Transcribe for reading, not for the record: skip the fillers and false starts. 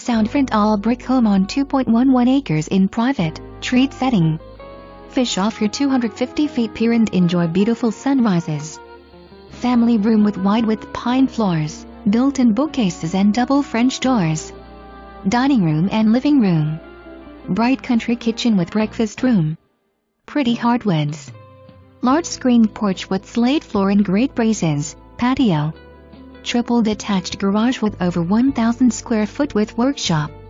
Soundfront all-brick home on 2.11 acres in private, treat setting. Fish off your 250 feet pier and enjoy beautiful sunrises. Family room with wide-width pine floors, built-in bookcases and double French doors. Dining room and living room. Bright country kitchen with breakfast room. Pretty hardwoods. Large screen porch with slate floor and great braces, patio. Triple detached garage with over 1,000 square foot with workshop.